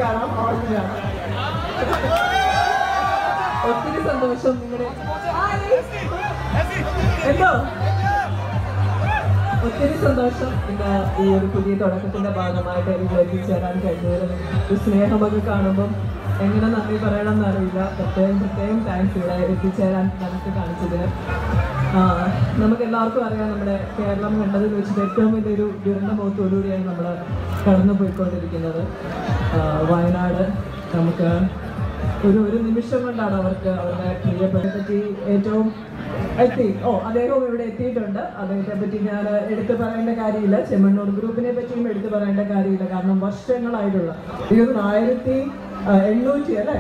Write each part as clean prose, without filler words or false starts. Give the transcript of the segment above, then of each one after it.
കാണാം. ഒത്തിരി സന്തോഷം നിങ്ങളുടെ എന്തോ ഒത്തിരി സന്തോഷം ഇന്ന് ഈ ഒരു പുതിയ തുടക്കത്തിന്റെ ഭാഗമായിട്ട് ഇതിൽ എത്തിച്ചേരാൻ കഴിഞ്ഞതിലും ഈ സ്നേഹമൊക്കെ കാണുമ്പം എങ്ങനെ നന്ദി പറയണമെന്ന് അറിയില്ല. പ്രത്യേകം താങ്ക്സ് ഇവിടെ എത്തിച്ചേരാൻ നമുക്ക് കാണിച്ചതിന്. നമുക്ക് എല്ലാവർക്കും അറിയാം, നമ്മുടെ കേരളം കണ്ടതിൽ വെച്ചിട്ട് ഏറ്റവും വലിയൊരു ദുരന്ത മുഖത്തോടുകൂടിയാണ് നമ്മൾ കടന്നു പോയിക്കൊണ്ടിരിക്കുന്നത്. വയനാട് നമുക്ക് ഒരു നിമിഷം കൊണ്ടാണ് അവരുടെ പ്രിയപ്പെട്ട പറ്റി ഏറ്റവും അദ്ദേഹവും ഇവിടെ എത്തിയിട്ടുണ്ട്. അദ്ദേഹത്തെ പറ്റി ഞാൻ എടുത്തു പറയേണ്ട കാര്യമില്ല. ചെമ്മണ്ണൂർ ഗ്രൂപ്പിനെ പറ്റിയും എടുത്തു പറയേണ്ട കാര്യമില്ല. കാരണം വർഷങ്ങളായിട്ടുള്ള 1863 അല്ലേ,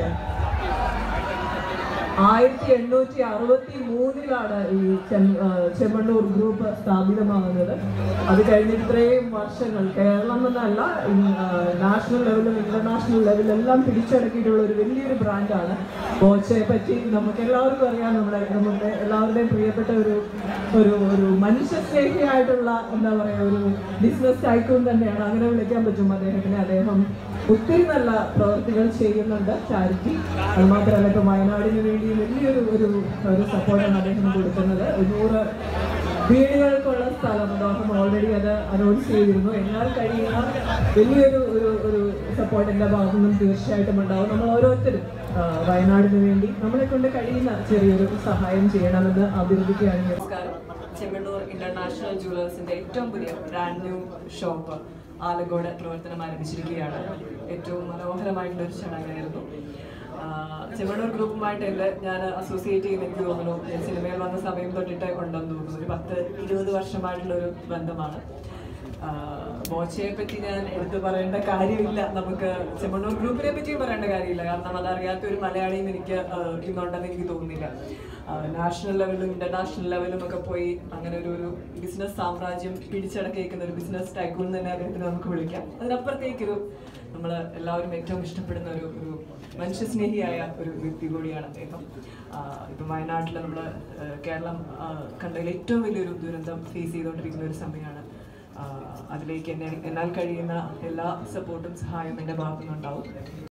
1863 ഈ ചെമ്മണ്ണൂർ ഗ്രൂപ്പ് സ്ഥാപിതമാകുന്നത്. അത് കഴിഞ്ഞിട്ട് ഇത്രയും വർഷങ്ങൾ കേരളം എന്നല്ല, നാഷണൽ ലെവലും ഇന്റർനാഷണൽ ലെവലെല്ലാം പിടിച്ചടക്കിയിട്ടുള്ള ഒരു വലിയൊരു ബ്രാൻഡാണ് ബോച്ചയെ പറ്റി. നമുക്ക് എല്ലാവർക്കും അറിയാം, നമ്മുടെ എല്ലാവരുടെയും പ്രിയപ്പെട്ട ഒരു മനുഷ്യസ്നേഹിയായിട്ടുള്ള എന്താ പറയുക, ഒരു ബിസിനസ് ടൈക്കൂൺ തന്നെയാണ്, അങ്ങനെ വിളിക്കാൻ പറ്റും അദ്ദേഹത്തിനെ. അദ്ദേഹം ഒത്തിരി നല്ല പ്രവർത്തികൾ ചെയ്യുന്നുണ്ട്, ചാരിറ്റി. അത് മാത്രമല്ല ഇപ്പം വയനാടിന് വേണ്ടി വലിയൊരു ഒരു സപ്പോർട്ടാണ് അദ്ദേഹം കൊടുക്കുന്നത്. 100 വീടുകൾക്കുള്ള സ്ഥലം അദ്ദേഹം ഓൾറെഡി അത് അനൗൺസ് ചെയ്തിരുന്നു. എന്നാൽ കഴിയുന്ന വലിയൊരു ഒരു സപ്പോർട്ടിൻ്റെ ഭാഗത്തു നിന്നും തീർച്ചയായിട്ടും ഉണ്ടാവും. നമ്മൾ ഓരോരുത്തരും വയനാടിന് വേണ്ടി നമ്മളെ കൊണ്ട് കഴിയുന്ന ചെറിയൊരു സഹായം ചെയ്യണമെന്ന് അഭ്യർത്ഥിക്കുകയാണ്. നമസ്കാരം. ചെമ്മണ്ണൂർ ഇന്റർനാഷണൽ ജുവലേഴ്സിന്റെ ഏറ്റവും പുതിയ ബ്രാൻഡ് ന്യൂ ഷോപ്പ് ആലങ്കോട് പ്രവർത്തനം ആരംഭിച്ചിരിക്കുകയാണ്. ഏറ്റവും മനോഹരമായിട്ടുള്ളൊരു ചടങ്ങായിരുന്നു. ചെമ്മണ്ണൂർ ഗ്രൂപ്പുമായിട്ട് ഞാൻ അസോസിയേറ്റ് ചെയ്യുന്ന, എനിക്ക് തോന്നുന്നു സിനിമയിൽ വന്ന സമയം തൊട്ടിട്ട് ഉണ്ടെന്ന് തോന്നുന്നു. ഒരു 10-20 വർഷമായിട്ടുള്ളൊരു ബന്ധമാണ്. ബോച്ചയെ പറ്റി ഞാൻ എടുത്തു പറയേണ്ട കാര്യമില്ല. നമുക്ക് ചെമ്മണ്ണൂർ ഗ്രൂപ്പിനെ പറ്റിയും പറയേണ്ട കാര്യമില്ല. കാരണം അതറിയാത്ത ഒരു മലയാളിയും എനിക്ക് ഇന്നുണ്ടെന്ന് എനിക്ക് തോന്നുന്നില്ല. നാഷണൽ ലെവലും ഇന്റർനാഷണൽ ലെവലും ഒക്കെ പോയി അങ്ങനെ ഒരു ബിസിനസ് സാമ്രാജ്യം പിടിച്ചടക്കിയിരിക്കുന്ന ഒരു ബിസിനസ് ടൈക്കൂൺ തന്നെ അദ്ദേഹത്തിന് നമുക്ക് വിളിക്കാം. അതിനപ്പുറത്തേക്കൊരു നമ്മൾ എല്ലാവരും ഏറ്റവും ഇഷ്ടപ്പെടുന്ന ഒരു മനുഷ്യസ്നേഹിയായ ഒരു വ്യക്തി കൂടിയാണ് അദ്ദേഹം. ഇപ്പം വയനാട്ടിൽ നമ്മൾ കേരളം കണ്ടതിൽ ഏറ്റവും വലിയൊരു ദുരന്തം ഫേസ് ചെയ്തുകൊണ്ടിരിക്കുന്ന ഒരു സമയമാണ്. അതിലേക്ക് എന്നാൽ കഴിയുന്ന എല്ലാ സപ്പോർട്ടും സഹായവും എൻ്റെ ഭാഗത്തുനിന്നുണ്ടാവും.